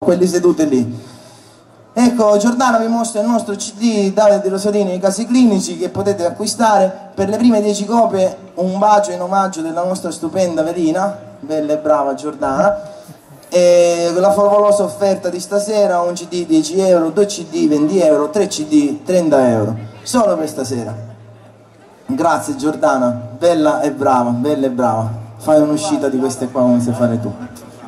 quelli seduti lì. Ecco, Giordano vi mostra il nostro CD Davide De Rosalini, i casi clinici, che potete acquistare. Per le prime 10 copie un bacio in omaggio della nostra stupenda velina, bella e brava Giordana, e la favolosa offerta di stasera: un CD 10 euro, 2 CD 20 euro, 3 CD 30 euro, solo per stasera. Grazie Giordana, bella e brava, bella e brava. Fai un'uscita di queste qua come sai fare tu.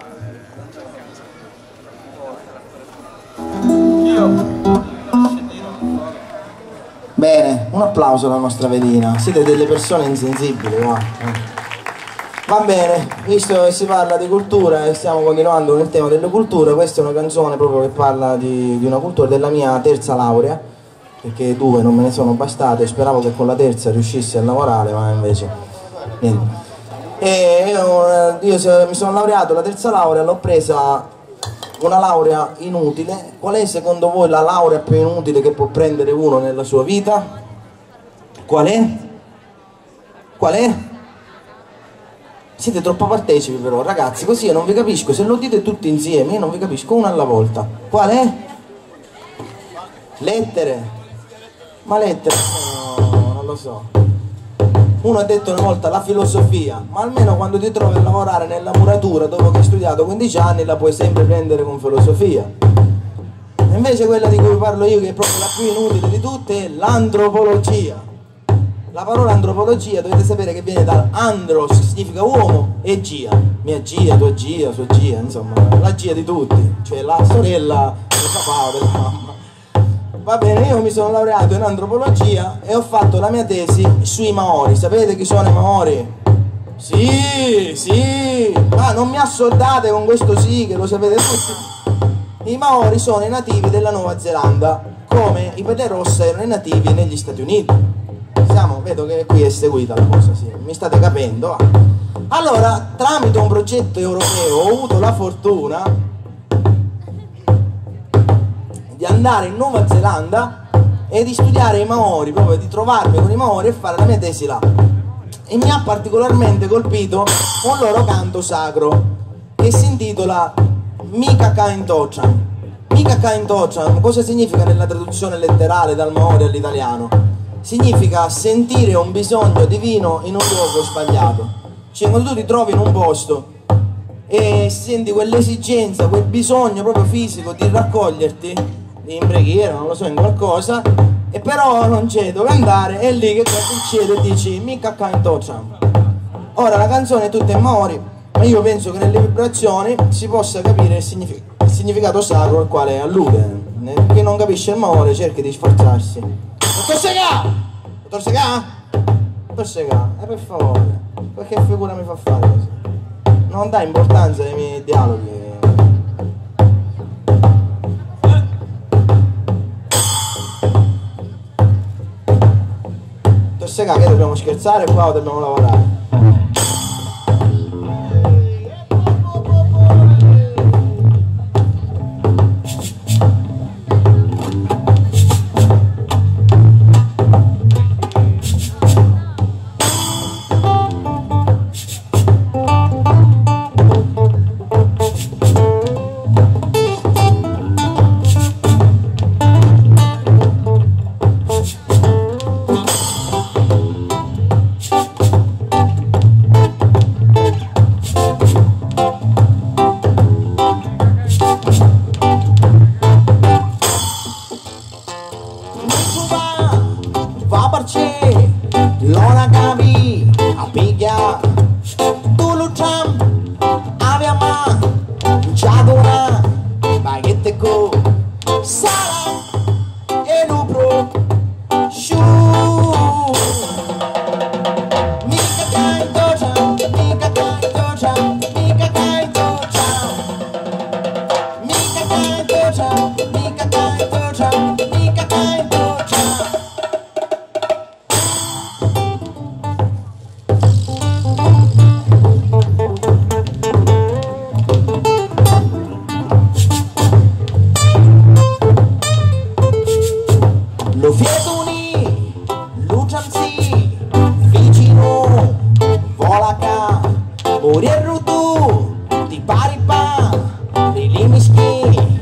Bene, un applauso alla nostra velina, siete delle persone insensibili, va. Va bene, visto che si parla di cultura e stiamo continuando nel tema delle culture, questa è una canzone proprio che parla di una cultura, della mia terza laurea, perché 2 non me ne sono bastate, speravo che con la terza riuscissi a lavorare, ma invece niente. E io mi sono laureato, la terza laurea l'ho presa una laurea inutile. Qual è secondo voi la laurea più inutile che può prendere uno nella sua vita? Qual è? Qual è? Siete troppo partecipi però, ragazzi, così io non vi capisco. Se lo dite tutti insieme io non vi capisco, una alla volta. Qual è? Lettere. Ma lettere? No, non lo so. Uno ha detto una volta la filosofia, ma almeno quando ti trovi a lavorare nella muratura dopo che hai studiato 15 anni la puoi sempre prendere con filosofia. E invece quella di cui parlo io, che è proprio la più inutile di tutte, è l'antropologia. La parola antropologia dovete sapere che viene dal andros, che significa uomo, e gia, mia gia, tua gia, sua gia, insomma la gia di tutti, cioè la sorella del papà o della mamma. Va bene, io mi sono laureato in antropologia e ho fatto la mia tesi sui Maori. Sapete chi sono i Maori? Sì, sì, ma non mi assordate con questo sì, che lo sapete tutti. I Maori sono i nativi della Nuova Zelanda, come i Peterossa erano i nativi negli Stati Uniti. Vedo che qui è seguita la cosa, sì, mi state capendo? Allora, tramite un progetto europeo ho avuto la fortuna di andare in Nuova Zelanda e di studiare i Maori, proprio di trovarmi con i Maori e fare la mia tesi là. E mi ha particolarmente colpito un loro canto sacro che si intitola Mika Kain Tochan. Mika Kain Tochan cosa significa nella traduzione letterale dal Maori all'italiano? Significa sentire un bisogno divino in un luogo sbagliato. Cioè quando tu ti trovi in un posto e senti quell'esigenza, quel bisogno proprio fisico di raccoglierti in preghiera, non lo so, in qualcosa, e però non c'è dove andare, è lì che succede e dici Mika Kain Tochan. Ora la canzone è tutta in Maori, ma io penso che nelle vibrazioni si possa capire il significato sacro al quale allude. Chi non capisce il Maori cerchi di sforzarsi. Dottor Segà! Dottor Segà? Dottor Segà, per favore, perché figura mi fa fare così? Non dà importanza ai miei dialoghi. Dottor Segà, che dobbiamo scherzare qua o dobbiamo lavorare? Lona kami apigya tulu jam avyama jadona bagete ko salam elubro shu Mika Kain Tochan, Mika Kain Tochan, Mika Kain Tochan, Mika Kain Tochan, Mika Kain Tochan, Mika Kain Tochan. Lo fietuni, lucianzi, vicino, volaka, ori e rutu, di paripa, rilimiski.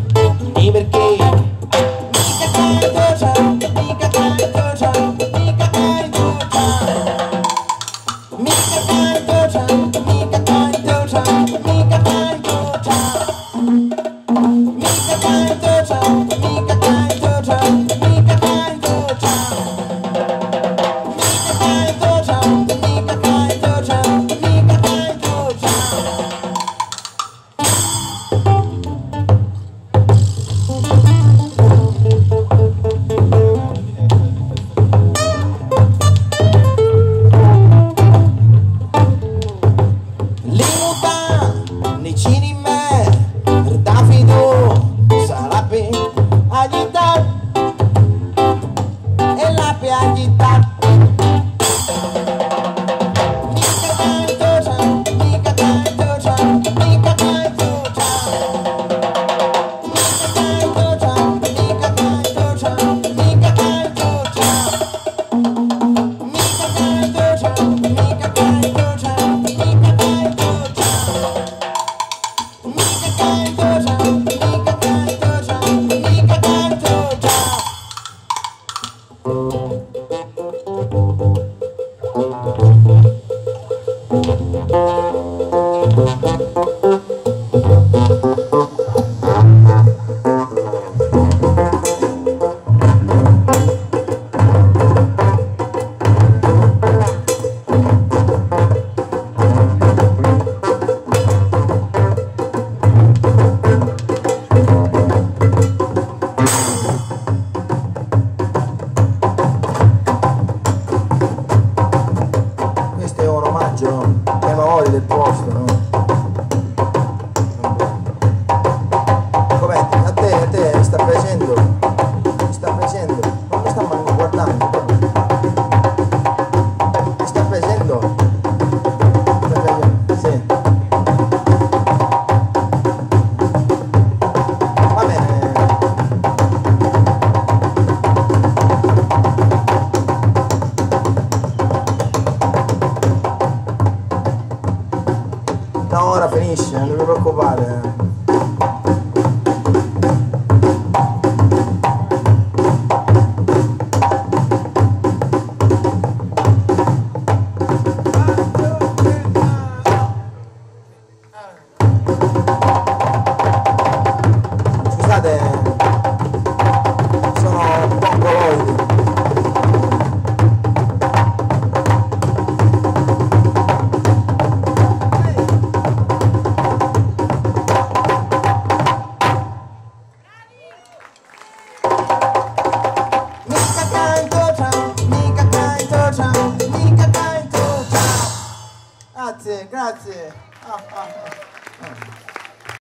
canto ciao, mica canto ciao, mica canto ciao. Grazie, grazie.